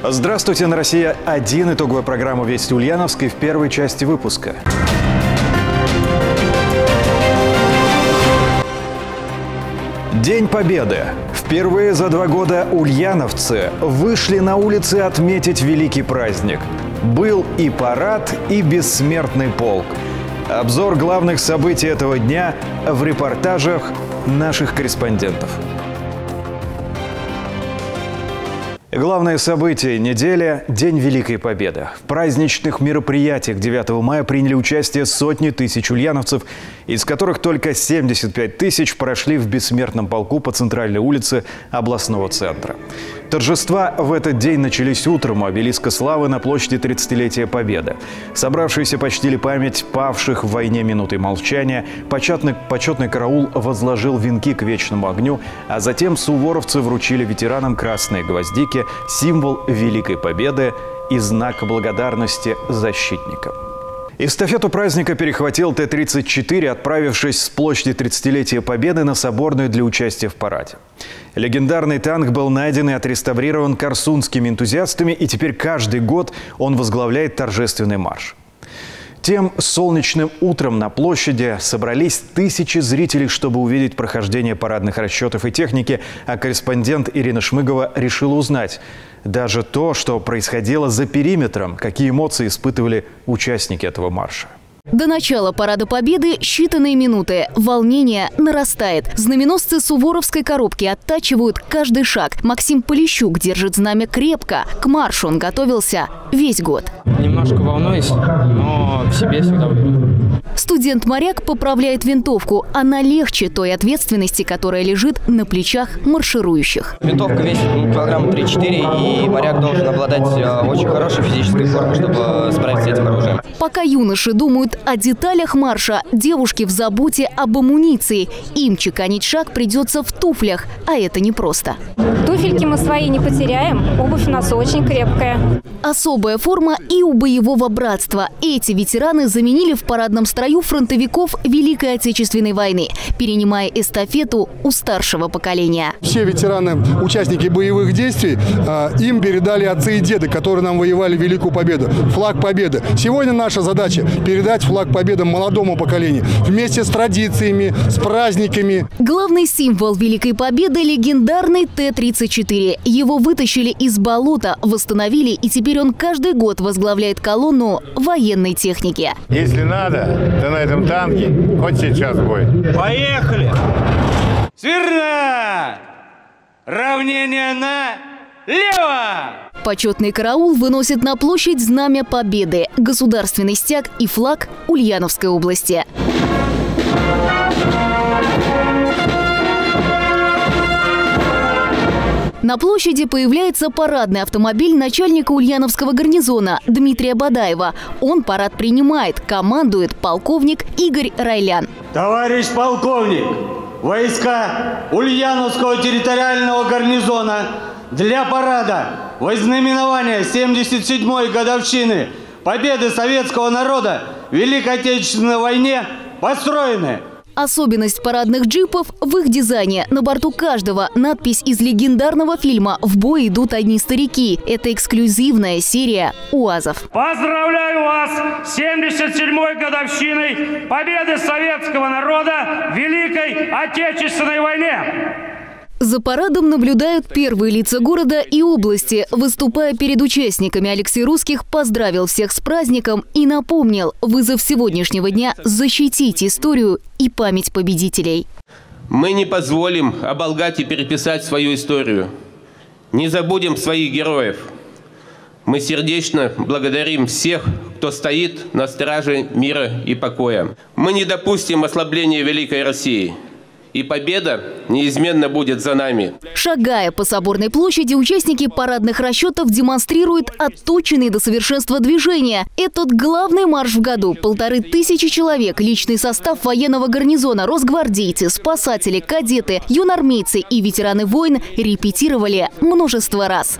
Здравствуйте, на Россия-1. Итоговая программа «Вести Ульяновской» в первой части выпуска. День Победы. Впервые за 2 года ульяновцы вышли на улицы отметить великий праздник. Был и парад, и бессмертный полк. Обзор главных событий этого дня в репортажах наших корреспондентов. Главное событие недели – День Великой Победы. В праздничных мероприятиях 9 мая приняли участие сотни тысяч ульяновцев, из которых только 75 тысяч прошли в бессмертном полку по центральной улице областного центра. Торжества в этот день начались утром у обелиска славы на площади 30-летия Победы. Собравшиеся почтили память павших в войне минутой молчания. Почетный караул возложил венки к вечному огню, а затем суворовцы вручили ветеранам красные гвоздики, символ Великой Победы и знак благодарности защитникам. Эстафету праздника перехватил Т-34, отправившись с площади 30-летия Победы на Соборную для участия в параде. Легендарный танк был найден и отреставрирован корсунскими энтузиастами, и теперь каждый год он возглавляет торжественный марш. Тем солнечным утром на площади собрались тысячи зрителей, чтобы увидеть прохождение парадных расчетов и техники, а корреспондент Ирина Шмыгова решила узнать даже то, что происходило за периметром, какие эмоции испытывали участники этого марша. До начала Парада Победы считанные минуты. Волнение нарастает. Знаменосцы суворовской коробки оттачивают каждый шаг. Максим Полищук держит знамя крепко. К маршу он готовился весь год. Немножко волнуюсь, но в себе всегда уверен. Студент-моряк поправляет винтовку. Она легче той ответственности, которая лежит на плечах марширующих. Винтовка весит килограмма 3-4, и моряк должен обладать очень хорошей физической формой, чтобы справиться с этим оружием. Пока юноши думают о деталях марша, девушки в заботе об амуниции. Им чеканить шаг придется в туфлях, а это непросто. Туфельки мы свои не потеряем, обувь у нас очень крепкая. Особая форма и у боевого братства. Эти ветераны заменили в парадном строю фронтовиков Великой Отечественной войны, перенимая эстафету у старшего поколения. Все ветераны, участники боевых действий, им передали отцы и деды, которые нам воевали Великую Победу. Флаг Победы. Сегодня наша задача – передать флаг Победы молодому поколению вместе с традициями, с праздниками. Главный символ Великой Победы – легендарный Т-34. Его вытащили из болота, восстановили, и теперь он каждый год возглавляет колонну военной техники. Если надо, то на этом танке хоть сейчас бой. Поехали! Смирно! Равнение налево! Почетный караул выносит на площадь знамя Победы, государственный стяг и флаг Ульяновской области. На площади появляется парадный автомобиль начальника Ульяновского гарнизона Дмитрия Бадаева. Он парад принимает, командует полковник Игорь Райлян. Товарищ полковник, войска Ульяновского территориального гарнизона для парада во знаменование 77-й годовщины победы советского народа в Великой Отечественной войне построены. Особенность парадных джипов в их дизайне. На борту каждого надпись из легендарного фильма «В бой идут одни старики». Это эксклюзивная серия УАЗов. Поздравляю вас с 77-й годовщиной победы советского народа в Великой Отечественной войне. За парадом наблюдают первые лица города и области. Выступая перед участниками, Алексей Русских поздравил всех с праздником и напомнил вызов сегодняшнего дня – защитить историю и память победителей. Мы не позволим оболгать и переписать свою историю. Не забудем своих героев. Мы сердечно благодарим всех, кто стоит на страже мира и покоя. Мы не допустим ослабления великой России. И победа неизменно будет за нами. Шагая по Соборной площади, участники парадных расчетов демонстрируют отточенные до совершенства движения. Этот главный марш в году. 1500 человек, личный состав военного гарнизона, росгвардейцы, спасатели, кадеты, юнармейцы и ветераны войн репетировали множество раз.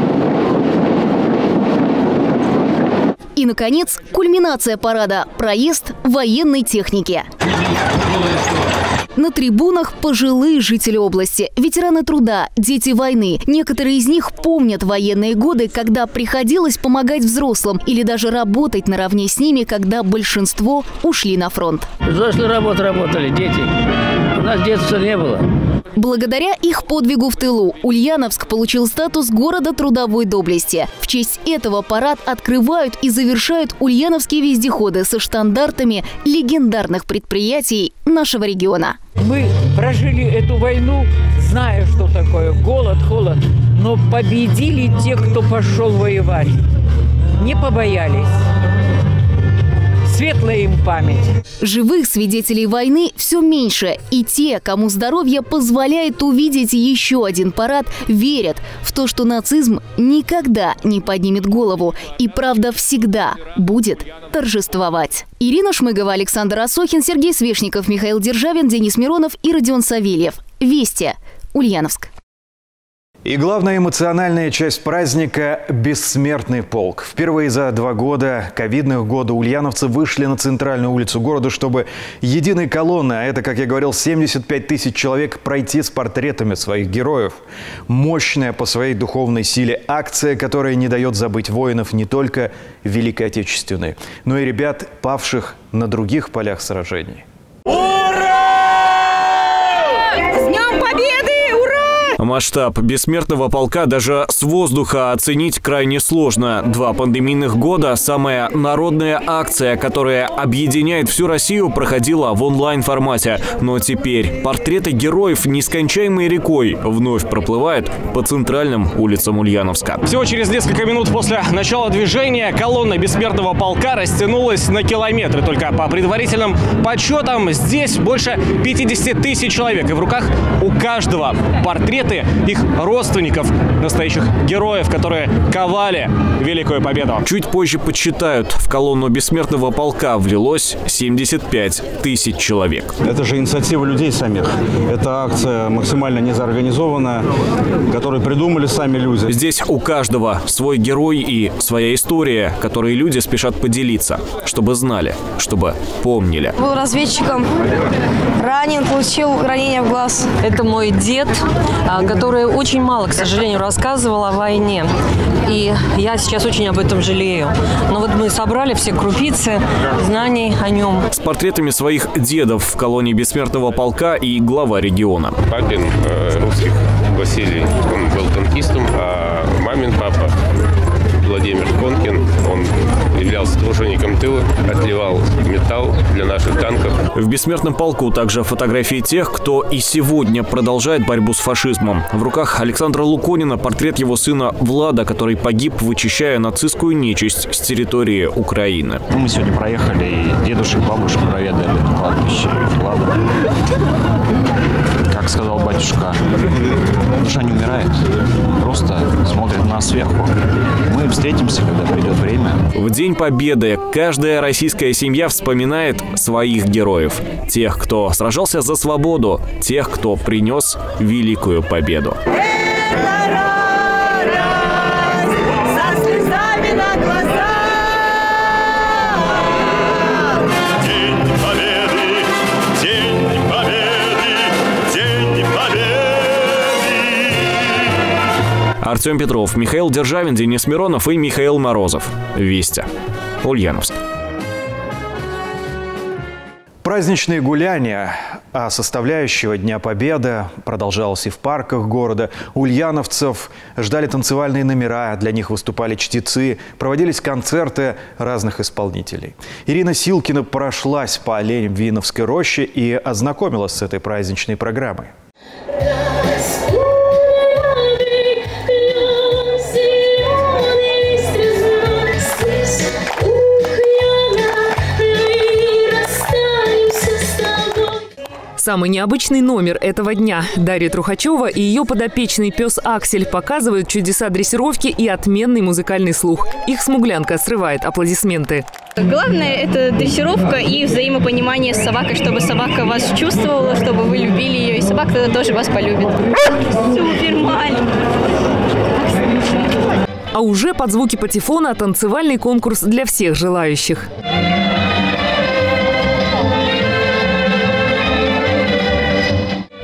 И, наконец, кульминация парада – проезд военной техники. На трибунах пожилые жители области, ветераны труда, дети войны. Некоторые из них помнят военные годы, когда приходилось помогать взрослым или даже работать наравне с ними, когда большинство ушли на фронт. Взрослые работали, дети. У нас детства не было. Благодаря их подвигу в тылу Ульяновск получил статус города трудовой доблести. В честь этого парад открывают и завершают ульяновские вездеходы со штандартами легендарных предприятий нашего региона. Мы прожили эту войну, зная, что такое голод, холод, но победили те, кто пошел воевать. Не побоялись. Светлая им память. Живых свидетелей войны все меньше. И те, кому здоровье позволяет увидеть еще один парад, верят в то, что нацизм никогда не поднимет голову. И правда всегда будет торжествовать. Ирина Шмыгова, Александр Осохин, Сергей Свешников, Михаил Державин, Денис Миронов и Родион Савельев. Вести. Ульяновск. И главная эмоциональная часть праздника – бессмертный полк. Впервые за 2 года, ковидных года, ульяновцы вышли на центральную улицу города, чтобы единой колонной, а это, как я говорил, 75 тысяч человек, пройти с портретами своих героев. Мощная по своей духовной силе акция, которая не дает забыть воинов не только Великой Отечественной, но и ребят, павших на других полях сражений. Масштаб бессмертного полка даже с воздуха оценить крайне сложно. 2 пандемийных года самая народная акция, которая объединяет всю Россию, проходила в онлайн-формате. Но теперь портреты героев нескончаемой рекой вновь проплывают по центральным улицам Ульяновска. Всего через несколько минут после начала движения колонна бессмертного полка растянулась на километры. Только по предварительным подсчетам здесь больше 50 тысяч человек. И в руках у каждого портреты их родственников, настоящих героев, которые ковали Великую Победу. Чуть позже подсчитают, в колонну бессмертного полка влилось 75 тысяч человек. Это же инициатива людей самих. Это акция максимально незаорганизованная, которую придумали сами люди. Здесь у каждого свой герой и своя история, которые люди спешат поделиться, чтобы знали, чтобы помнили. Был разведчиком, ранен, получил ранение в глаз. Это мой дед, который очень мало, к сожалению, рассказывал о войне. И я сейчас очень об этом жалею. Но вот мы собрали все крупицы знаний о нем. С портретами своих дедов в колонии бессмертного полка и глава региона. Папин русских Василий, он был танкистом, а мамин папа Владимир Конкин, он являлся тружеником тыла, отливал металл для наших танков. В бессмертном полку также фотографии тех, кто и сегодня продолжает борьбу с фашизмом. В руках Александра Луконина портрет его сына Влада, который погиб, вычищая нацистскую нечисть с территории Украины. Мы сегодня проехали и дедушек, бабушек проведали на кладбище Влада. Как сказал батюшка, душа не умирает, просто смотрит на нас сверху. Мы встретимся, когда придет время. В День Победы каждая российская семья вспоминает своих героев. Тех, кто сражался за свободу, тех, кто принес Великую Победу. Артем Петров, Михаил Державин, Денис Миронов и Михаил Морозов. Вести. Ульяновск. Праздничные гуляния составляющего Дня Победы продолжалось и в парках города. Ульяновцев ждали танцевальные номера, для них выступали чтецы, проводились концерты разных исполнителей. Ирина Силкина прошлась по Ленивиновской роще и ознакомилась с этой праздничной программой. Самый необычный номер этого дня. Дарья Трухачева и ее подопечный пес Аксель показывают чудеса дрессировки и отменный музыкальный слух. Их смуглянка срывает аплодисменты. Главное – это дрессировка и взаимопонимание с собакой, чтобы собака вас чувствовала, чтобы вы любили ее, и собака тогда тоже вас полюбит. Супер маленький. А уже под звуки патефона танцевальный конкурс для всех желающих.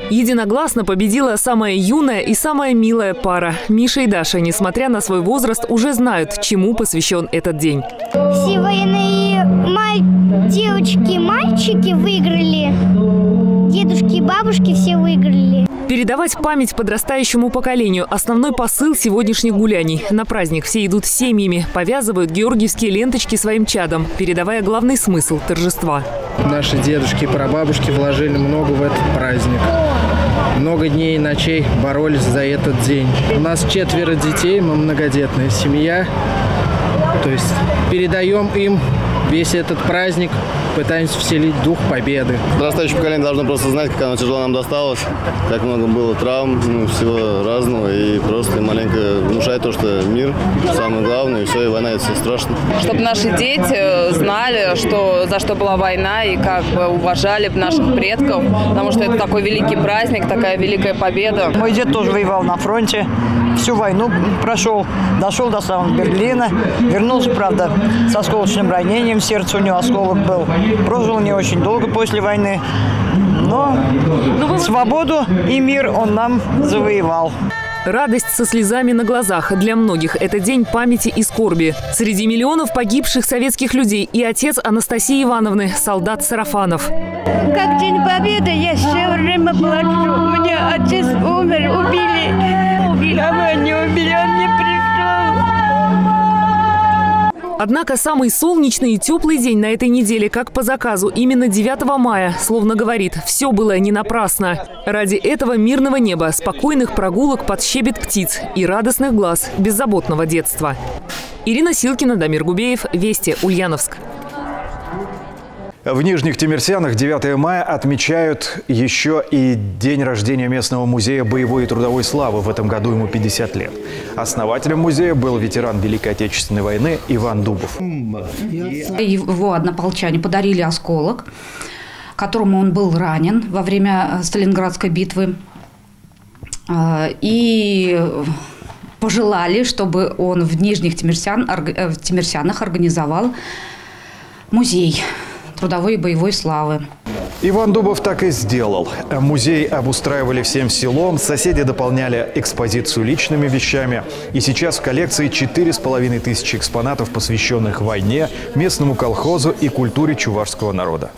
Единогласно победила самая юная и самая милая пара. Миша и Даша, несмотря на свой возраст, уже знают, чему посвящен этот день. Все военные девочки, мальчики выиграли. Дедушки и бабушки все выиграли. Передавать память подрастающему поколению – основной посыл сегодняшних гуляний. На праздник все идут с семьями, повязывают георгиевские ленточки своим чадам, передавая главный смысл торжества. Наши дедушки и прабабушки вложили много в этот праздник. Много дней и ночей боролись за этот день. У нас 4 детей, мы многодетная семья. То есть передаем им весь этот праздник, пытаемся вселить дух победы. Подрастающее поколение должно просто знать, как оно тяжело нам досталось, как много было травм, всего разного, и просто маленько внушать то, что мир самое главное, и все, и война – это все страшно. Чтобы наши дети знали, за что была война, и как бы уважали наших предков, потому что это такой великий праздник, такая великая победа. Мой дед тоже воевал на фронте, всю войну прошел, дошел до самого Берлина, вернулся, правда, с осколочным ранением, сердце у него осколок был. Прожил не очень долго после войны, но свободу и мир он нам завоевал. Радость со слезами на глазах. Для многих это день памяти и скорби. Среди миллионов погибших советских людей и отец Анастасии Ивановны, солдат Сарафанов. Как День Победы, я все время плачу. У меня отец умер, убили. А вы не убили, он не пришел. Однако самый солнечный и теплый день на этой неделе, как по заказу, именно 9 мая, словно говорит, все было не напрасно. Ради этого мирного неба, спокойных прогулок под щебет птиц и радостных глаз беззаботного детства. Ирина Силкина, Дамир Губеев, Вести, Ульяновск. В Нижних Темирсянах 9 мая отмечают еще и день рождения местного музея боевой и трудовой славы. В этом году ему 50 лет. Основателем музея был ветеран Великой Отечественной войны Иван Дубов. Его однополчане подарили осколок, которому он был ранен во время Сталинградской битвы. И пожелали, чтобы он в Нижних Темирсянах организовал музей трудовой и боевой славы. Иван Дубов так и сделал. Музей обустраивали всем селом, соседи дополняли экспозицию личными вещами. И сейчас в коллекции 4500 экспонатов, посвященных войне, местному колхозу и культуре чувашского народа.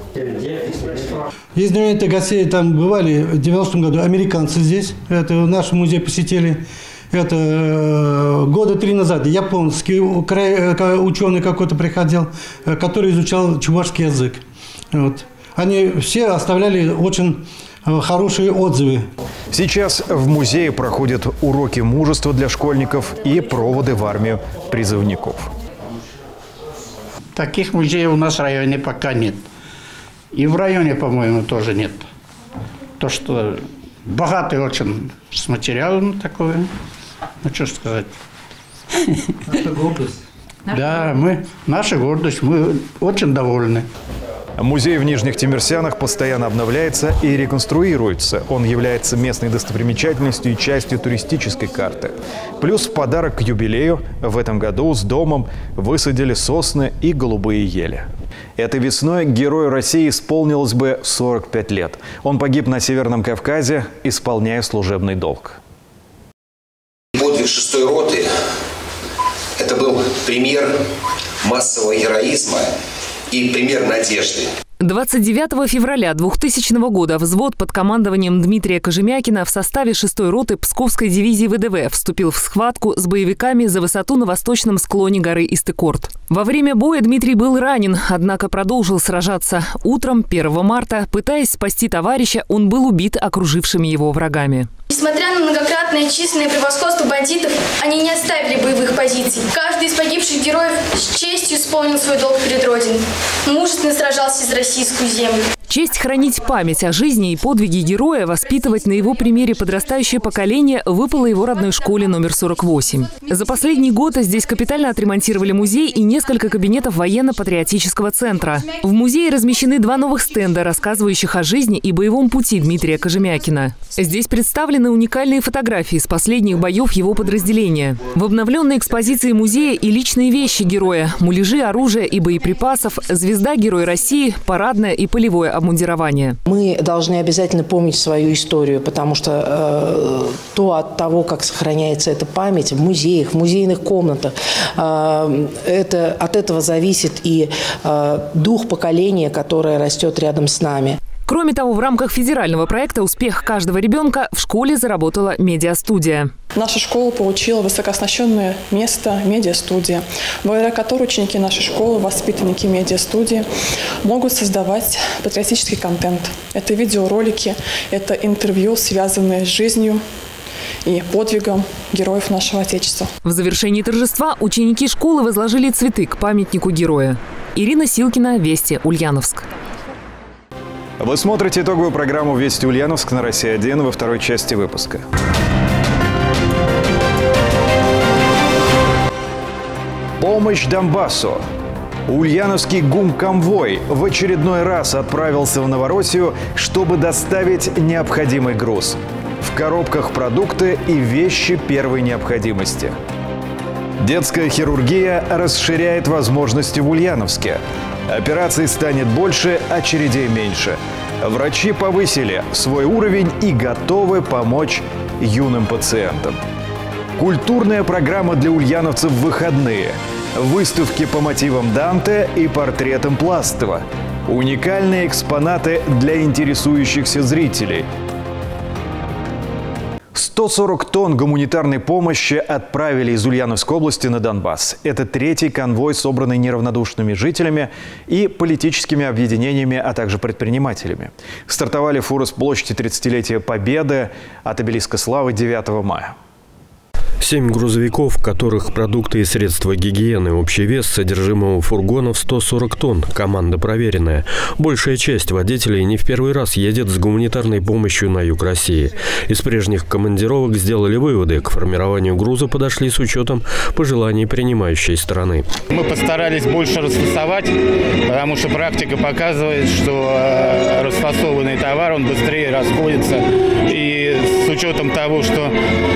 Есть знаменитые гостей, там бывали в 90-м году американцы здесь. Это наш музей посетили. Это года 3 назад японский ученый какой-то приходил, который изучал чувашский язык. Вот. Они все оставляли очень хорошие отзывы. Сейчас в музее проходят уроки мужества для школьников и проводы в армию призывников. Таких музеев у нас в районе пока нет. И в районе, по-моему, тоже нет. То, что богатый очень с материалом такой. Ну, что сказать. Наша гордость. Да, наша гордость, мы очень довольны. Музей в Нижних Темирсянах постоянно обновляется и реконструируется. Он является местной достопримечательностью и частью туристической карты. Плюс в подарок к юбилею в этом году с домом высадили сосны и голубые ели. Этой весной герою России исполнилось бы 45 лет. Он погиб на Северном Кавказе, исполняя служебный долг. Подвиг 6-й роты – это был пример массового героизма и пример надежды. 29 февраля 2000 года взвод под командованием Дмитрия Кожемякина в составе 6-й роты Псковской дивизии ВДВ вступил в схватку с боевиками за высоту на восточном склоне горы Истыкорт. Во время боя Дмитрий был ранен, однако продолжил сражаться. Утром 1 марта, пытаясь спасти товарища, он был убит окружившими его врагами. Несмотря на многократное численное превосходство бандитов, они не оставили боевых позиций. Каждый из погибших героев с честью исполнил свой долг перед Родиной. Мужественно сражался за российскую землю. Честь хранить память о жизни и подвиге героя, воспитывать на его примере подрастающее поколение выпало его родной школе номер 48. За последний год здесь капитально отремонтировали музей и несколько кабинетов военно-патриотического центра. В музее размещены 2 новых стенда, рассказывающих о жизни и боевом пути Дмитрия Кожемякина. Здесь представлены уникальные фотографии с последних боев его подразделения. В обновленной экспозиции музея и личные вещи героя, муляжи оружия и боеприпасов, звезда Герой России, парадное и полевое оборудование обмундирования. Мы должны обязательно помнить свою историю, потому что от того, как сохраняется эта память в музеях, в музейных комнатах, от этого зависит и дух поколения, которое растет рядом с нами. Кроме того, в рамках федерального проекта «Успех каждого ребенка» в школе заработала медиастудия. Наша школа получила высокооснащенное место медиастудия, благодаря которой ученики нашей школы, воспитанники медиастудии, могут создавать патриотический контент. Это видеоролики, это интервью, связанные с жизнью и подвигом героев нашего Отечества. В завершении торжества ученики школы возложили цветы к памятнику героя. Ирина Силкина, Вести, Ульяновск. Вы смотрите итоговую программу «Вести Ульяновск» на Россия-1 во второй части выпуска. Помощь Донбассу. Ульяновский ГУМ-конвой в очередной раз отправился в Новороссию, чтобы доставить необходимый груз. В коробках продукты и вещи первой необходимости. Детская хирургия расширяет возможности в Ульяновске. Операций станет больше, очередей меньше. Врачи повысили свой уровень и готовы помочь юным пациентам. Культурная программа для ульяновцев в выходные. Выставки по мотивам Данте и портретам Пластова. Уникальные экспонаты для интересующихся зрителей. 140 тонн гуманитарной помощи отправили из Ульяновской области на Донбасс. Это третий конвой, собранный неравнодушными жителями и политическими объединениями, а также предпринимателями. Стартовали фуры с площади 30-летия Победы от обелиска Славы 9 мая. 7 грузовиков, в которых продукты и средства гигиены. Общий вес содержимого фургонов 140 тонн. Команда проверенная. Большая часть водителей не в первый раз едет с гуманитарной помощью на юг России. Из прежних командировок сделали выводы. К формированию груза подошли с учетом пожеланий принимающей стороны. Мы постарались больше расфасовать, потому что практика показывает, что расфасованный товар, он быстрее расходится. И с учетом того, что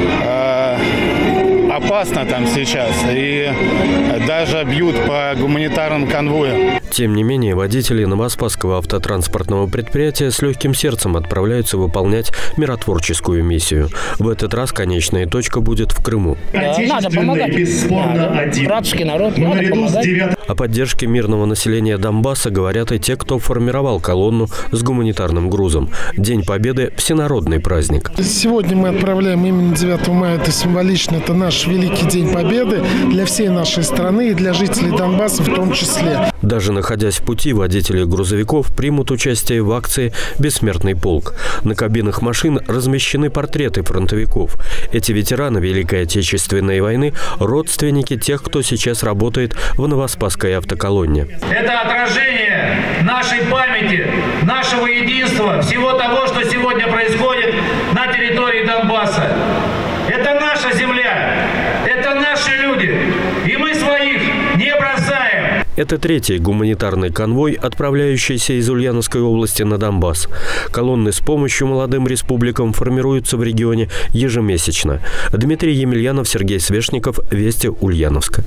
опасно там сейчас, и даже бьют по гуманитарным конвоям. Тем не менее, водители Новоспасского автотранспортного предприятия с легким сердцем отправляются выполнять миротворческую миссию. В этот раз конечная точка будет в Крыму. Да, надо помогать. Братский народ, надо помогать. О поддержке мирного населения Донбасса говорят и те, кто формировал колонну с гуманитарным грузом. День Победы – всенародный праздник. Сегодня мы отправляем именно 9 мая. Это символично. Это наш великий День Победы для всей нашей страны и для жителей Донбасса в том числе. Даже находясь в пути, водители грузовиков примут участие в акции «Бессмертный полк». На кабинах машин размещены портреты фронтовиков. Эти ветераны Великой Отечественной войны – родственники тех, кто сейчас работает в Новоспасской автоколонне. Это отражение нашей памяти, нашего единства, всего того, что сегодня происходит на территории Донбасса. Это наша земля, это наши люди, и мы своих не бросаем. Это третий гуманитарный конвой, отправляющийся из Ульяновской области на Донбасс. Колонны с помощью молодым республикам формируются в регионе ежемесячно. Дмитрий Емельянов, Сергей Свешников, Вести, Ульяновска.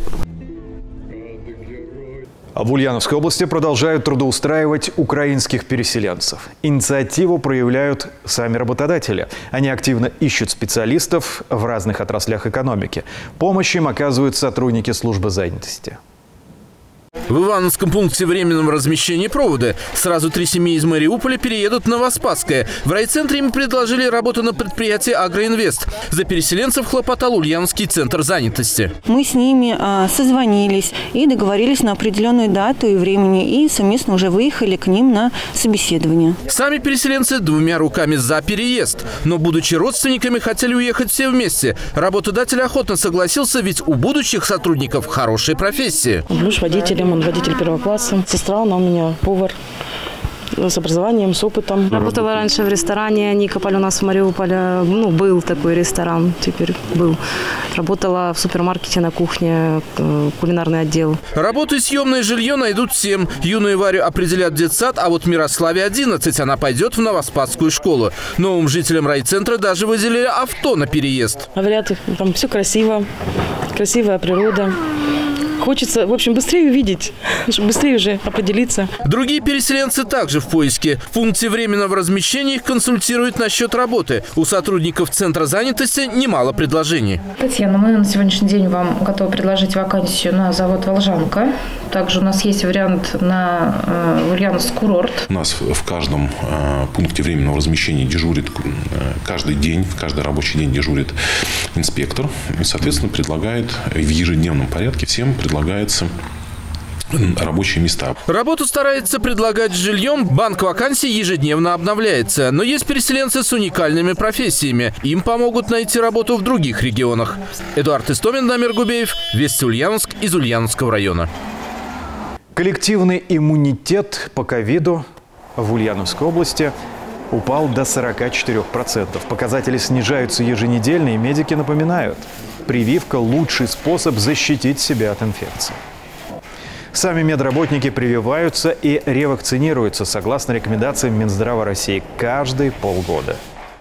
В Ульяновской области продолжают трудоустраивать украинских переселенцев. Инициативу проявляют сами работодатели. Они активно ищут специалистов в разных отраслях экономики. Помощь им оказывают сотрудники службы занятости. В Ивановском пункте временного размещения провода сразу 3 семьи из Мариуполя переедут в Новоспасское. В райцентре им предложили работу на предприятии «Агроинвест». За переселенцев хлопотал Ульяновский центр занятости. Мы с ними созвонились и договорились на определенную дату и времени, и совместно уже выехали к ним на собеседование. Сами переселенцы 2 руками за переезд. Но, будучи родственниками, хотели уехать все вместе. Работодатель охотно согласился, ведь у будущих сотрудников хорошие профессии. Муж водитель. Он водитель 1 класса. Сестра, она у меня повар с образованием, с опытом. Работала раньше в ресторане «Никополь» у нас в Мариуполе. Был такой ресторан, теперь был. Работала в супермаркете на кухне, кулинарный отдел. Работу и съемное жилье найдут всем. Юную Варю определят в детсад, а вот Мирославе 11. Она пойдет в Новоспасскую школу. Новым жителям райцентра даже выделили авто на переезд. Говорят, там все красиво, красивая природа. хочется, в общем, быстрее увидеть, чтобы быстрее уже определиться. Другие переселенцы также в поиске. В пункте временного размещения их консультируют насчет работы. У сотрудников Центра занятости немало предложений. Татьяна, мы на сегодняшний день вам готовы предложить вакансию на завод «Волжанка». Также у нас есть вариант на Ульяновск курорт. У нас в каждом пункте временного размещения дежурит каждый день, в каждый рабочий день дежурит инспектор. И, соответственно, предлагает в ежедневном порядке всем предлагается рабочие места. Работу старается предлагать с жильем. Банк вакансий ежедневно обновляется. Но есть переселенцы с уникальными профессиями. Им помогут найти работу в других регионах. Эдуард Истомин, Дамир Губеев, Вести Ульяновск из Ульяновского района. Коллективный иммунитет по ковиду в Ульяновской области упал до 44%. Показатели снижаются еженедельно, и медики напоминают, прививка – лучший способ защитить себя от инфекции. Сами медработники прививаются и ревакцинируются согласно рекомендациям Минздрава России каждые полгода.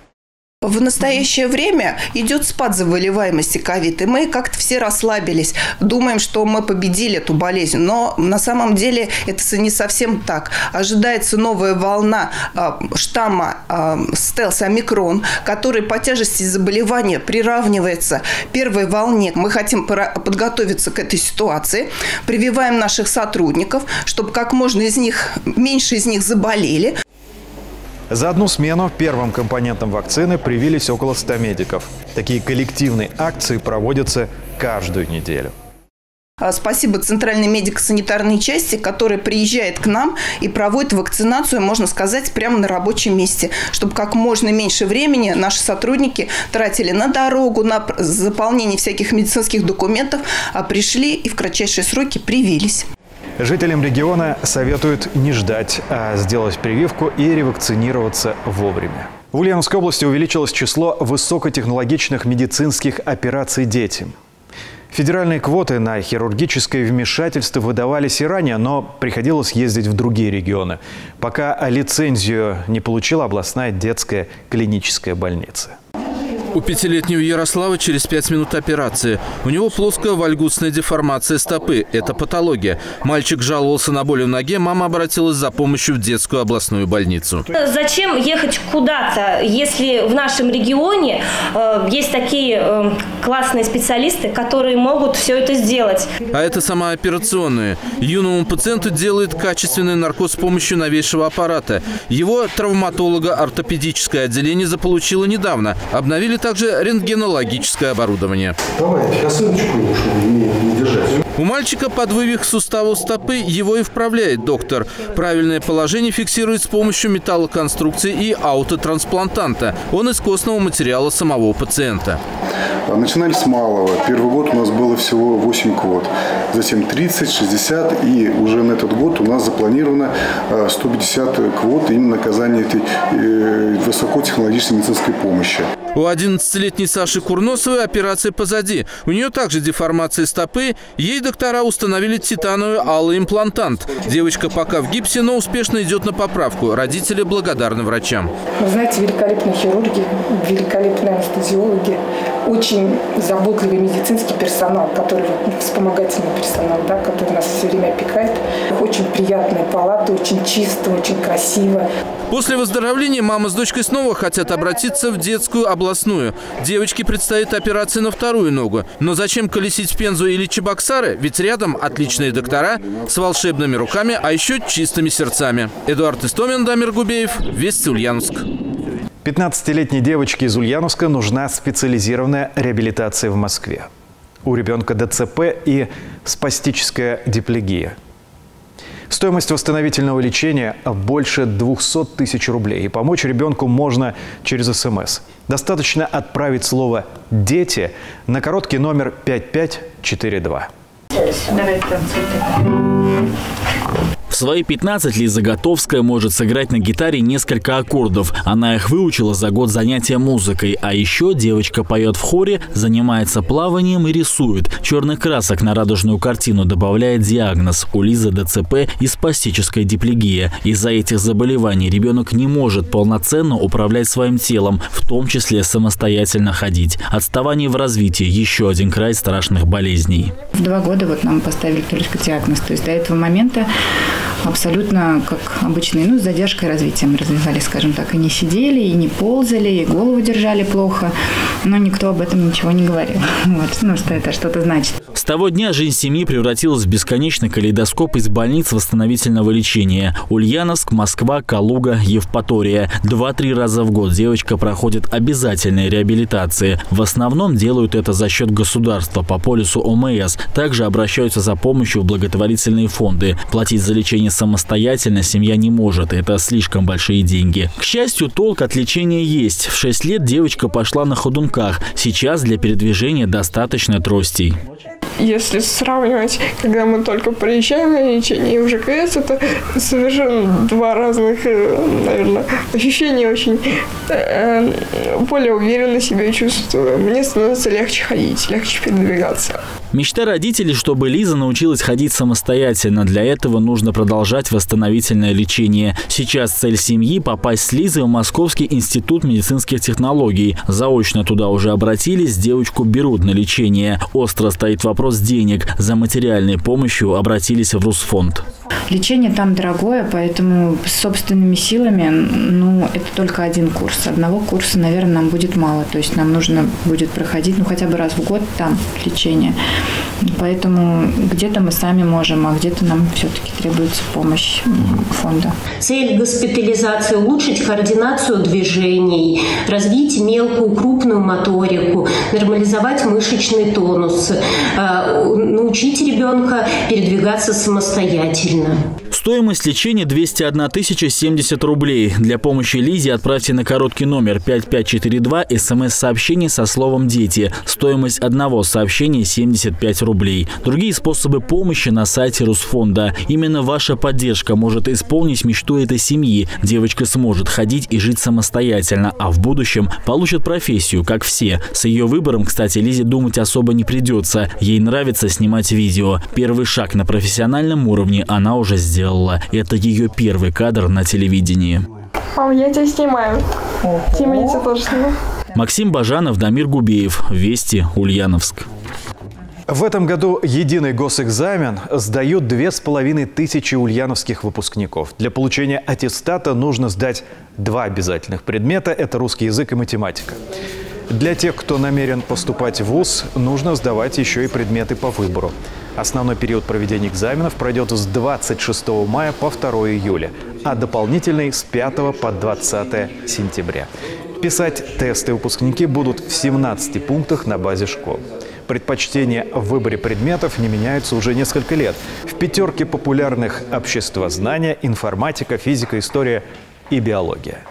В настоящее время идет спад заболеваемости ковид, и мы как-то все расслабились, думаем, что мы победили эту болезнь, но на самом деле это не совсем так. Ожидается новая волна штамма стелс-омикрон, который по тяжести заболевания приравнивается первой волне. Мы хотим подготовиться к этой ситуации, прививаем наших сотрудников, чтобы как можно меньше из них заболели. За одну смену первым компонентом вакцины привились около 100 медиков. Такие коллективные акции проводятся каждую неделю. Спасибо Центральной медико-санитарной части, которая приезжает к нам и проводит вакцинацию, можно сказать, прямо на рабочем месте, чтобы как можно меньше времени наши сотрудники тратили на дорогу, на заполнение всяких медицинских документов, а пришли и в кратчайшие сроки привились. Жителям региона советуют не ждать, а сделать прививку и ревакцинироваться вовремя. В Ульяновской области увеличилось число высокотехнологичных медицинских операций детям. Федеральные квоты на хирургическое вмешательство выдавались и ранее, но приходилось ездить в другие регионы, пока лицензию не получила областная детская клиническая больница. У 5-летнего Ярослава через 5 минут операции. У него плоская вальгусная деформация стопы. Это патология. Мальчик жаловался на боли в ноге. Мама обратилась за помощью в детскую областную больницу. Зачем ехать куда-то, если в нашем регионе есть такие классные специалисты, которые могут все это сделать? А это сама операционная. Юному пациенту делает качественный наркоз с помощью новейшего аппарата. Его травматолого-ортопедическое отделение заполучило недавно. Обновили также рентгенологическое оборудование. Давайте, косыночку не держать. У мальчика подвывих суставов стопы, его и вправляет доктор. Правильное положение фиксирует с помощью металлоконструкции и аутотрансплантанта. Он из костного материала самого пациента. Начинали с малого. Первый год у нас было всего 8 квот. Затем 30, 60. И уже на этот год у нас запланировано 150 квот именно оказания этой высокотехнологичной медицинской помощи. У 11-летней Саши Курносовой операция позади. У нее также деформация стопы. Ей доктора установили титановый алый имплантант. Девочка пока в гипсе, но успешно идет на поправку. Родители благодарны врачам. Вы знаете, великолепные хирурги, великолепные анестезиологи, очень заботливый медицинский персонал, который вспомогательный персонал, да, который нас все время опекает. Очень приятные палаты, очень чисто, очень красиво. После выздоровления мама с дочкой снова хотят обратиться в детскую областную. Девочке предстоит операция на вторую ногу. Но зачем колесить в Пензу или Чебоксары? Ведь рядом отличные доктора с волшебными руками, а еще чистыми сердцами. Эдуард Истомин, Дамир Губеев, Вести Ульяновск. 15-летней девочке из Ульяновска нужна специализированная реабилитация в Москве. У ребенка ДЦП и спастическая диплегия. Стоимость восстановительного лечения больше 200 тысяч рублей. И помочь ребенку можно через СМС. Достаточно отправить слово «дети» на короткий номер 5542. В свои 15 Лиза Готовская может сыграть на гитаре несколько аккордов. Она их выучила за год занятия музыкой. А еще девочка поет в хоре, занимается плаванием и рисует. Черных красок на радужную картину добавляет диагноз. У Лизы ДЦП и спастическая диплегия. Из-за этих заболеваний ребенок не может полноценно управлять своим телом, в том числе самостоятельно ходить. Отставание в развитии – еще один край страшных болезней. В 2 года нам поставили только диагноз. То есть до этого момента абсолютно как обычные, с задержкой развития мы развивались, скажем так, и не сидели, и не ползали, и голову держали плохо, но никто об этом ничего не говорил. Что это что-то значит. С того дня жизнь семьи превратилась в бесконечный калейдоскоп из больниц восстановительного лечения. Ульяновск, Москва, Калуга, Евпатория. 2-3 раза в год девочка проходит обязательные реабилитации. В основном делают это за счет государства по полису ОМС. Также обращаются за помощью в благотворительные фонды. Платить за лечение самостоятельно семья не может. Это слишком большие деньги. К счастью, толк от лечения есть. В 6 лет девочка пошла на ходунках. Сейчас для передвижения достаточно тростей. Если сравнивать, когда мы только приезжаем на лечение и в ЖКС, это совершенно 2 разных, наверное, ощущения. Очень более уверенно себя чувствую. Мне становится легче ходить, легче передвигаться. Мечта родителей, чтобы Лиза научилась ходить самостоятельно. Для этого нужно продолжать восстановительное лечение. Сейчас цель семьи – попасть с Лизой в Московский институт медицинских технологий. Заочно туда уже обратились, девочку берут на лечение. Остро стоит вопрос денег. За материальной помощью обратились в Русфонд. Лечение там дорогое, поэтому с собственными силами, это только 1 курс. Одного курса, наверное, нам будет мало. То есть нам нужно будет проходить, хотя бы раз в год там лечение. Поэтому где-то мы сами можем, а где-то нам все-таки требуется помощь фонда. Цель госпитализации – улучшить координацию движений, развить мелкую, крупную моторику, нормализовать мышечный тонус, научить ребенка передвигаться самостоятельно. Стоимость лечения 201 070 рублей. Для помощи Лизе отправьте на короткий номер 5542 СМС-сообщение со словом «Дети». Стоимость одного сообщения 75 рублей. Другие способы помощи на сайте Русфонда. Именно ваша поддержка может исполнить мечту этой семьи. Девочка сможет ходить и жить самостоятельно, а в будущем получит профессию, как все. С ее выбором, кстати, Лизе думать особо не придется. Ей нравится снимать видео. Первый шаг на профессиональном уровне она уже сделала. Это ее первый кадр на телевидении. Мам, я тебя снимаю. Тима, я тебя тоже снимаю. Максим Бажанов, Дамир Губеев. Вести, Ульяновск. В этом году единый госэкзамен сдают 2500 ульяновских выпускников. Для получения аттестата нужно сдать 2 обязательных предмета – это русский язык и математика. Для тех, кто намерен поступать в вуз, нужно сдавать еще и предметы по выбору. Основной период проведения экзаменов пройдет с 26 мая по 2 июля, а дополнительный с 5 по 20 сентября. Писать тесты выпускники будут в 17 пунктах на базе школ. Предпочтения в выборе предметов не меняются уже несколько лет. В 5 популярных – обществознание, информатика, физика, история и биология.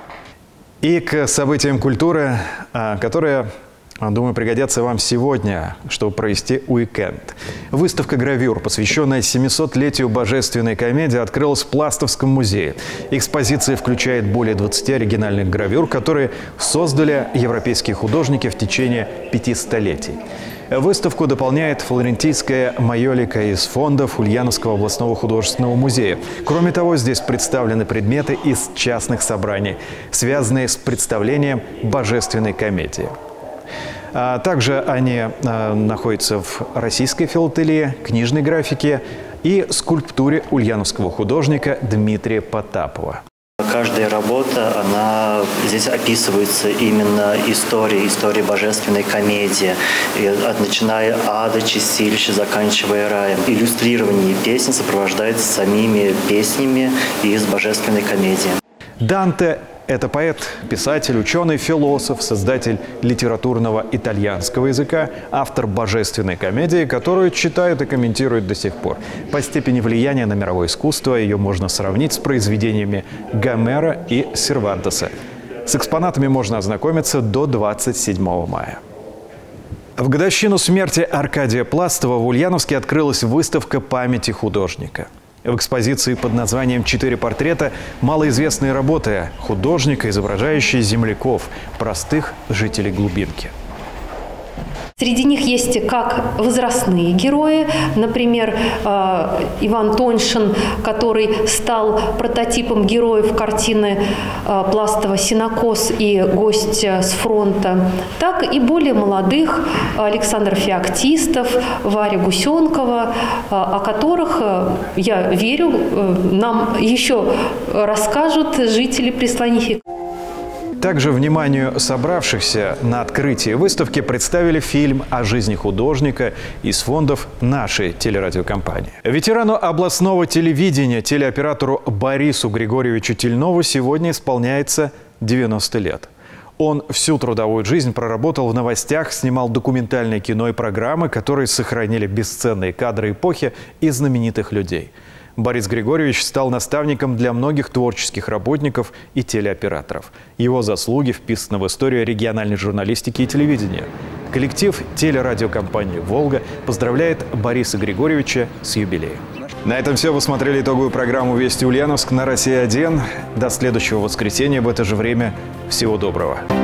И к событиям культуры, которые, думаю, пригодятся вам сегодня, чтобы провести уикенд. Выставка гравюр, посвященная 700-летию Божественной комедии, открылась в Пластовском музее. Экспозиция включает более 20 оригинальных гравюр, которые создали европейские художники в течение 5 столетий. Выставку дополняет флорентийская майолика из фондов Ульяновского областного художественного музея. Кроме того, здесь представлены предметы из частных собраний, связанные с представлением Божественной комедии. Также они находятся в российской филателии, книжной графике и скульптуре ульяновского художника Дмитрия Потапова. Каждая работа, она здесь описывается именно историей Божественной комедии, начиная ада, чистилища, заканчивая раем. Иллюстрирование песен сопровождается самими песнями из Божественной комедии. Данте – это поэт, писатель, ученый, философ, создатель литературного итальянского языка, автор Божественной комедии, которую читают и комментируют до сих пор. По степени влияния на мировое искусство ее можно сравнить с произведениями Гомера и Сервантеса. С экспонатами можно ознакомиться до 27 мая. В годовщину смерти Аркадия Пластова в Ульяновске открылась выставка памяти художника. В экспозиции под названием «4 портрета» малоизвестные работы художника, изображающие земляков, простых жителей глубинки. Среди них есть как возрастные герои, например, Иван Тоньшин, который стал прототипом героев картины Пластова «Сенокос» и «Гость с фронта», так и более молодых Александр Феоктистов, Варя Гусенкова, о которых, я верю, нам еще расскажут жители Преслонихи. Также вниманию собравшихся на открытии выставки представили фильм о жизни художника из фондов нашей телерадиокомпании. Ветерану областного телевидения, телеоператору Борису Григорьевичу Тельнову сегодня исполняется 90 лет. Он всю трудовую жизнь проработал в новостях, снимал документальное кино и программы, которые сохранили бесценные кадры эпохи и знаменитых людей. Борис Григорьевич стал наставником для многих творческих работников и телеоператоров. Его заслуги вписаны в историю региональной журналистики и телевидения. Коллектив телерадиокомпании «Волга» поздравляет Бориса Григорьевича с юбилеем. На этом все. Вы смотрели итоговую программу «Вести Ульяновск» на Россия-1. До следующего воскресенья в это же время. Всего доброго.